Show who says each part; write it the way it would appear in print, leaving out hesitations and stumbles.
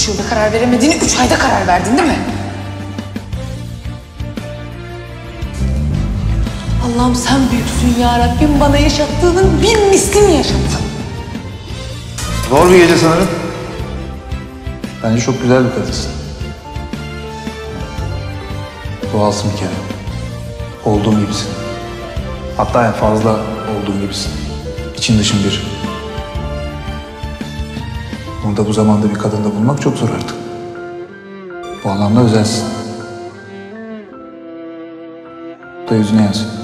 Speaker 1: 3 yılda karar veremediğini 3 ayda karar verdin değil mi? Allah'ım sen büyüksün ya Rabbim, bana yaşattığının bin mislini yaşattın.
Speaker 2: Zor bir gece sanırım. Bence çok güzel bir kadınsın. Doğalsın bir kere. Olduğun gibisin. Hatta en fazla olduğun gibisin. İçin dışın bir. Bunu da bu zamanda bir kadında bulmak çok zor artık. Bu anlamda özelsin. Bu da yüzüne yansıyor.